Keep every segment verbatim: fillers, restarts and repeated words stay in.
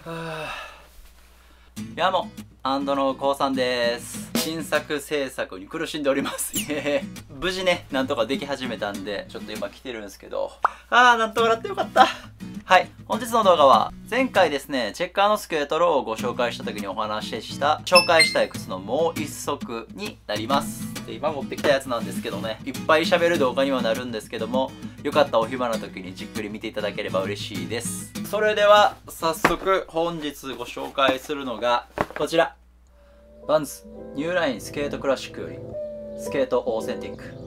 やもアンドのこうさんです。新作制作に苦しんでおります。無事ね、なんとかでき始めたんで、ちょっと今来てるんですけど、あー、なんとかなってよかった。はい。本日の動画は、前回ですね、チェッカーのスケートローをご紹介した時にお話しした、紹介したい靴のもう一足になります。で、今持ってきたやつなんですけどね、いっぱい喋る動画にはなるんですけども、よかったらお暇な時にじっくり見ていただければ嬉しいです。それでは、早速、本日ご紹介するのが、こちら。バンズニューラインスケートクラシックより、スケートオーセンティック。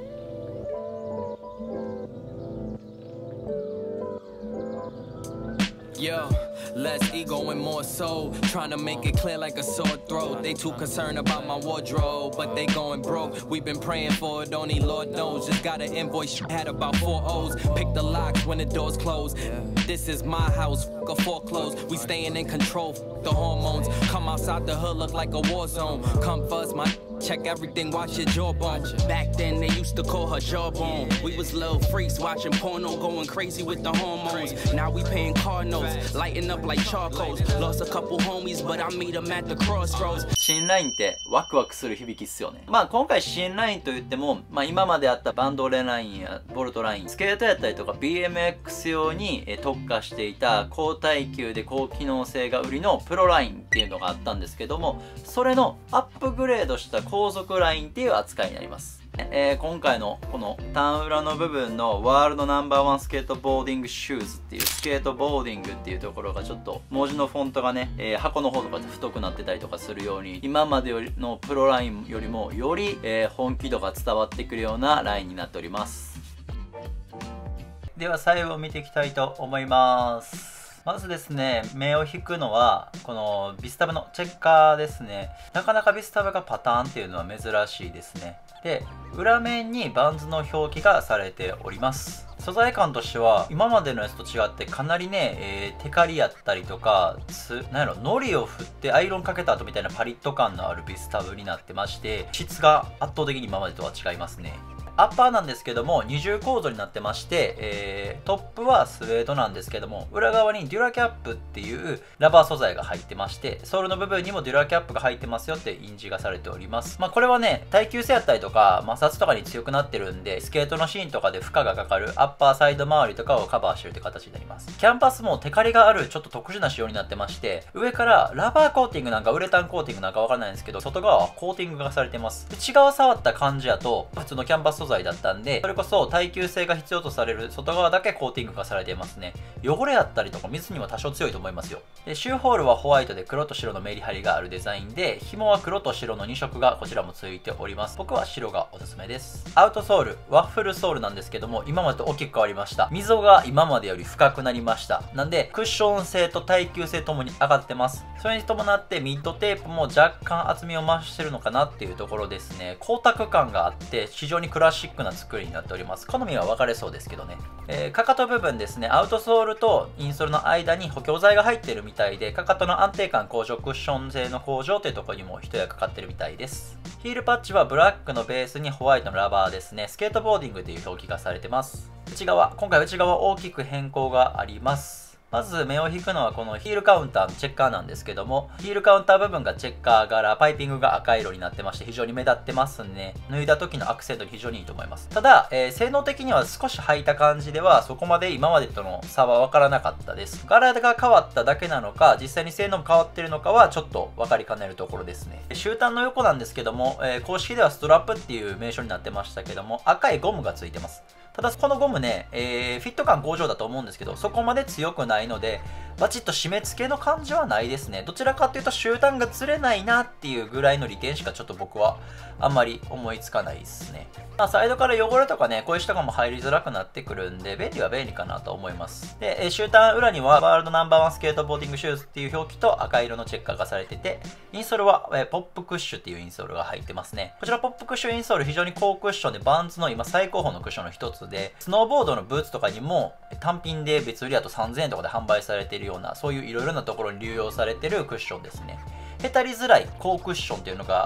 Yo, less ego and more soul. Trying to make it clear like a sore throat. They too concerned about my wardrobe, but they going broke. We've been praying for it, only Lord knows. Just got an invoice, had about four O's. Pick the locks when the doors close. This is my house, f*** a foreclose. We staying in control, f*** the hormones. Come outside the hood, look like a war zone. Come first, my check everything, watch your jawbone. Back then they used to call her jawbone. We was little freaks watching porno, going crazy with the hormones. Now we paying car notes, lighting up like charcoals. Lost a couple homies, but I meet them at the crossroads. 新ラインってワクワクする響きっすよね。まあ今回新ラインと言っても、まあ今まであったバンドレラインやボルトライン、スケートやったりとか ビーエムエックス 用に特化していた高耐久で高機能性が売りのプロラインっていうのがあったんですけども、それのアップグレードした高速ラインっていう扱いになります。えー、今回のこのターン裏の部分のワールドナンバーワンスケートボーディングシューズっていうスケートボーディングっていうところがちょっと文字のフォントがね、えー、箱の方とかで太くなってたりとかするように今までよりのプロラインよりもより、えー、本気度が伝わってくるようなラインになっております。では細部を見ていきたいと思います。まずですね、目を引くのは、このビスタブのチェッカーですね。なかなかビスタブがパターンっていうのは珍しいですね。で、裏面にバンズの表記がされております。素材感としては、今までのやつと違ってかなりね、えー、テカリやったりとか、つ、なんやろ、ノリを振ってアイロンかけた後みたいなパリッと感のあるビスタブになってまして、質が圧倒的に今までとは違いますね。アッパーなんですけども二重構造になってまして、えー、トップはスウェードなんですけども裏側にデュラキャップっていうラバー素材が入ってましてソールの部分にもデュラキャップが入ってますよって印示がされております。まあこれはね耐久性やったりとか摩擦とかに強くなってるんでスケートのシーンとかで負荷がかかるアッパーサイド周りとかをカバーしてるって形になります。キャンパスもテカリがあるちょっと特殊な仕様になってまして上からラバーコーティングなんかウレタンコーティングなんかわからないんですけど外側はコーティングがされてます。内側触った感じやと普通のキャンパス素材だったんでそれこそ耐久性が必要とされる外側だけコーティングがされていますね。汚れやったりとか水にも多少強いと思いますよ。でシューホールはホワイトで黒と白のメリハリがあるデザインで紐は黒と白のに色がこちらも付いております。僕は白がおすすめです。アウトソールワッフルソールなんですけども今までと大きく変わりました。溝が今までより深くなりました。なんでクッション性と耐久性ともに上がってます。それに伴ってミッドテープも若干厚みを増してるのかなっていうところですね。光沢感があって非常にクラシックな作りになっております。好みは分かれそうですけどね。えー、かかと部分ですね。アウトソールとインソールの間に補強材が入ってるみたいで、かかとの安定感向上、クッション性の向上というところにも一役かかってるみたいです。ヒールパッチはブラックのベースにホワイトのラバーですね。スケートボーディングという表記がされてます。内側、今回内側大きく変更があります。まず目を引くのはこのヒールカウンターのチェッカーなんですけども、ヒールカウンター部分がチェッカー柄、パイピングが赤色になってまして非常に目立ってますね。脱いだ時のアクセントに非常にいいと思います。ただ、えー、性能的には少し履いた感じではそこまで今までとの差は分からなかったです。柄が変わっただけなのか、実際に性能も変わってるのかはちょっと分かりかねるところですね。終端の横なんですけども、えー、公式ではストラップっていう名称になってましたけども、赤いゴムがついてます。ただこのゴムね、えー、フィット感向上だと思うんですけど、そこまで強くないので、バチッと締め付けの感じはないですね。どちらかというと終端がずれないなっていうぐらいの利点しかちょっと僕はあんまり思いつかないですね。まあ、サイドから汚れとかね、小石とかも入りづらくなってくるんで、便利は便利かなと思います。で、終端裏にはワールドナンバーワンスケートボーディングシューズっていう表記と赤色のチェッカーがされてて、インソールはえポップクッシュっていうインソールが入ってますね。こちらポップクッシュインソール非常に高クッションでバンズの今最高峰のクッションの一つで、スノーボードのブーツとかにも単品で別売りだとさんぜんえんとかで販売されているような、そういういろいろなところに流用されているクッションですね。へたりづらい高クッションっていうのが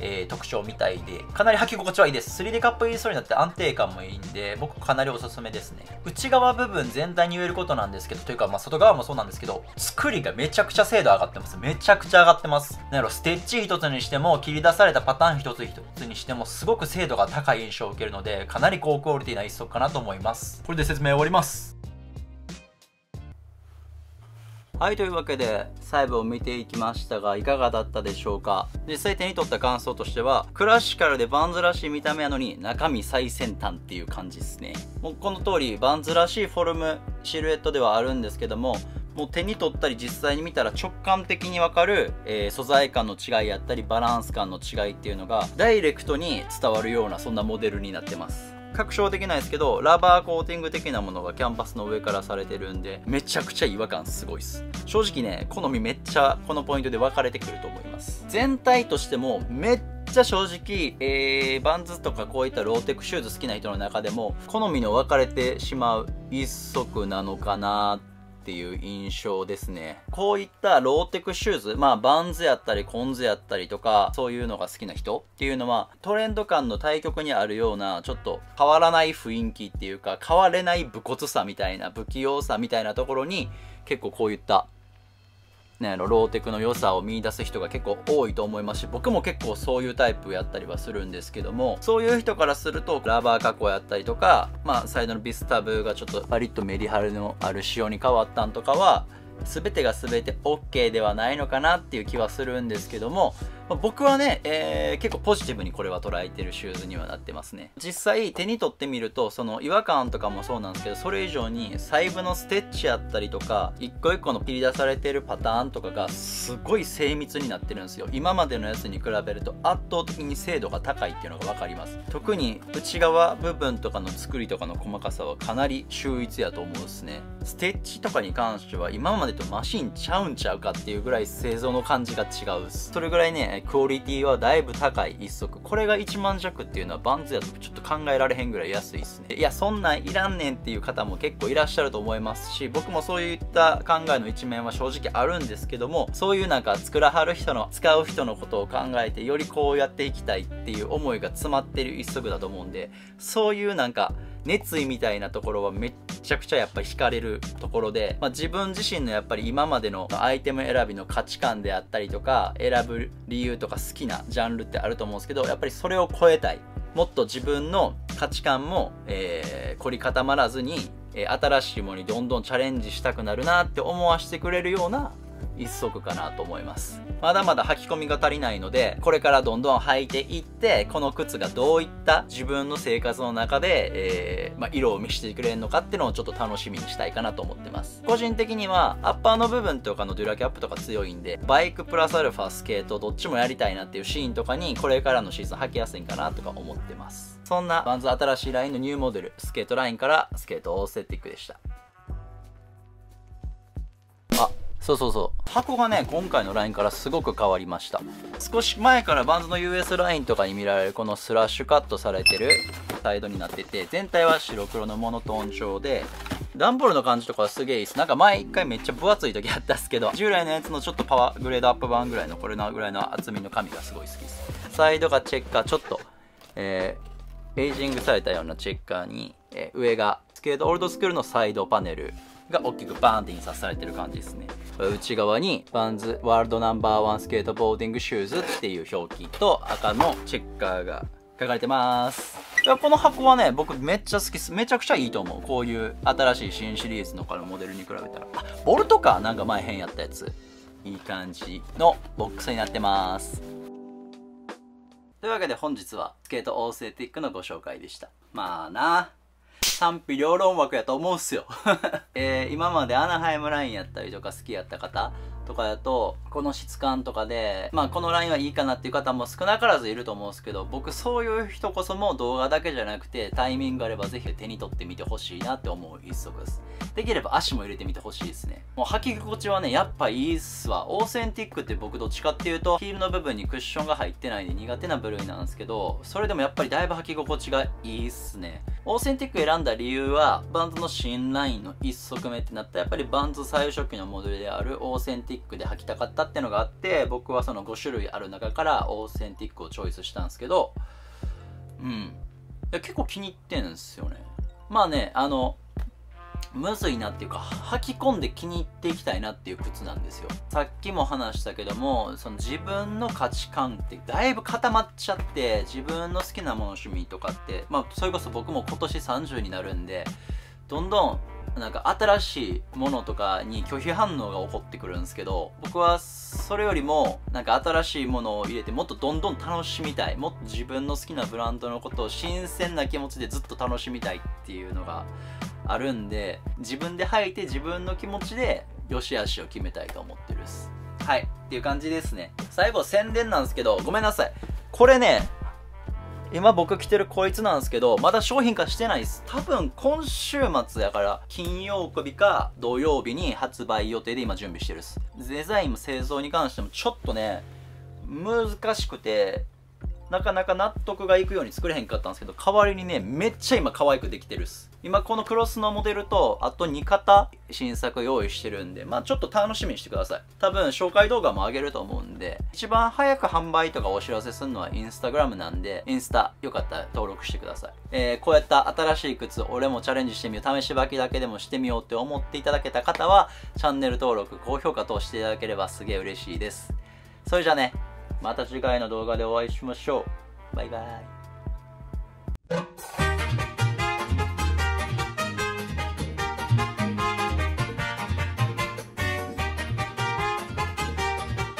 えー、特徴みたいで、かなり履き心地はいいです。スリーディー カップインソールになって安定感もいいんで、僕かなりおすすめですね。内側部分全体に言えることなんですけど、というかまあ外側もそうなんですけど、作りがめちゃくちゃ精度上がってます。めちゃくちゃ上がってます。なんやろ、ステッチ一つにしても、切り出されたパターン一つ一つにしても、すごく精度が高い印象を受けるので、かなり高クオリティな一足かなと思います。これで説明終わります。はい、というわけで細部を見ていきましたがいかがだったでしょうか。実際手に取った感想としては、クラシカルでバンズらしい見た目やのに中身最先端っていう感じですね。もうこの通りバンズらしいフォルムシルエットではあるんですけども、もう手に取ったり実際に見たら直感的にわかる、えー、素材感の違いやったりバランス感の違いっていうのがダイレクトに伝わるようなそんなモデルになってます。確証できないですけど、ラバーコーティング的なものがキャンパスの上からされてるんで、めちゃくちゃ違和感すごいっす。正直ね、好みめっちゃこのポイントで分かれてくると思います。全体としてもめっちゃ正直、えー、バンズとかこういったローテクシューズ好きな人の中でも好みの分かれてしまう一足なのかなっていう印象ですね。こういったローテクシューズ、まあバンズやったりコンズやったりとか、そういうのが好きな人っていうのはトレンド感の対極にあるようなちょっと変わらない雰囲気っていうか、変われない武骨さみたいな、不器用さみたいなところに結構こういったね、ローテクの良さを見出す人が結構多いと思いますし、僕も結構そういうタイプやったりはするんですけども、そういう人からするとラバー加工やったりとか、まあサイドのビスタブがちょっとパリッとメリハリのある仕様に変わったんとかは全てが全て OK ではないのかなっていう気はするんですけども、まあ、僕はね、えー、結構ポジティブにこれは捉えてるシューズにはなってますね。実際手に取ってみると、その違和感とかもそうなんですけど、それ以上に細部のステッチやったりとか一個一個の切り出されてるパターンとかがすごい精密になってるんですよ。今までのやつに比べると圧倒的に精度が高いっていうのが分かります。特に内側部分とかの作りとかの細かさはかなり秀逸やと思うんですね。ステッチとかに関しては今までとマシンちゃうんちゃうかっていうぐらい製造の感じが違うです。それぐらいね、クオリティはだいぶ高い一足。これがいちまん弱っていうのはバンズやとちょっと考えられへんぐらい安いですね。いや、そんなんいらんねんっていう方も結構いらっしゃると思いますし、僕もそういった考えの一面は正直あるんですけども、そういうなんか作らはる人の、使う人のことを考えてよりこうやっていきたいっていう思いが詰まってる一足だと思うんで、そういうなんか熱意みたいなところはめっちゃくちゃやっぱり惹かれるところで、まあ、自分自身のやっぱり今までのアイテム選びの価値観であったりとか、選ぶ理由とか好きなジャンルってあると思うんですけど、やっぱりそれを超えたい、もっと自分の価値観も、えー、凝り固まらずに、えー、新しいものにどんどんチャレンジしたくなるなって思わせてくれるような一足かなと思います。まだまだ履き込みが足りないので、これからどんどん履いていって、この靴がどういった自分の生活の中で、えーまあ、色を見せてくれるのかっていうのをちょっと楽しみにしたいかなと思ってます。個人的にはアッパーの部分とかのデュラキャップとか強いんで、バイクプラスアルファスケートどっちもやりたいなっていうシーンとかにこれからのシーズン履きやすいんかなとか思ってます。そんなバンズ新しいラインのニューモデルスケートラインからスケートオーセティックでした。そうそうそう。箱がね、今回のラインからすごく変わりました。少し前からバンズの ユーエス ラインとかに見られるこのスラッシュカットされてるサイドになってて、全体は白黒のモノトーン調で、段ボールの感じとかはすげえいいです。なんか前一回めっちゃ分厚い時あったんですけど、従来のやつのちょっとパワーグレードアップ版ぐらいのこれのぐらいの厚みの紙がすごい好きです。サイドがチェッカー、ちょっと、えー、エイジングされたようなチェッカーに、えー、上がスケートオールドスクールのサイドパネルが大きくバーンって印刷されてる感じですね。内側にバンズワールドナンバーワンスケートボーディングシューズっていう表記と赤のチェッカーが書かれてます。いや、この箱はね、僕めっちゃ好きです。めちゃくちゃいいと思う。こういう新しい新シリーズのからモデルに比べたら。あ、ボルトかなんか前変やったやつ。いい感じのボックスになってます。というわけで本日はスケートオーセティックのご紹介でした。まあな、賛否両論枠やと思うんすよ、えー、今までアナハイムラインやったりとか好きやった方とかだと、この質感とかでまあこのラインはいいかなっていう方も少なからずいると思うんですけど、僕そういう人こそも動画だけじゃなくてタイミングがあればぜひ手に取ってみてほしいなって思う一足です。できれば足も入れてみてほしいですね。もう履き心地はねやっぱいいっすわ。オーセンティックって僕どっちかっていうとヒールの部分にクッションが入ってないんで苦手な部類なんですけど、それでもやっぱりだいぶ履き心地がいいっすね。オーセンティック選んだ理由はバンズの新ラインのいっ足目ってなったらやっぱりバンズ最初期のモデルであるオーセンティッィックで履きたかったっていうのがあって、僕はそのご種類ある中からオーセンティックをチョイスしたんですけど、うん。いや結構気に入ってんすよね。まあね、あの、むずいなっていうか、履き込んで気に入っていきたいなっていう靴なんですよ。さっきも話したけども、その自分の価値観ってだいぶ固まっちゃって、自分の好きなもの趣味とかって、まあそれこそ僕も今年さんじゅうになるんで、どんどんなんか新しいものとかに拒否反応が起こってくるんですけど、僕はそれよりもなんか新しいものを入れてもっとどんどん楽しみたい、もっと自分の好きなブランドのことを新鮮な気持ちでずっと楽しみたいっていうのがあるんで、自分で履いて自分の気持ちで良し悪しを決めたいと思ってるっす。はいっていう感じですね。最後宣伝なんですけど、ごめんなさい、これね今僕着てるこいつなんですけど、まだ商品化してないです。多分今週末やから金曜日か土曜日に発売予定で今準備してるっす。デザインも製造に関してもちょっとね難しくて、なかなか納得がいくように作れへんかったんですけど、代わりにねめっちゃ今可愛くできてるっす。今このクロスのモデルとあとに型新作用意してるんで、まあちょっと楽しみにしてください。多分紹介動画も上げると思うんで、一番早く販売とかお知らせするのはインスタグラムなんで、インスタよかったら登録してください。えー、こうやった新しい靴俺もチャレンジしてみよう、試し履きだけでもしてみようって思っていただけた方はチャンネル登録高評価としていただければすげえ嬉しいです。それじゃあね、また次回の動画でお会いしましょう。バイバイ。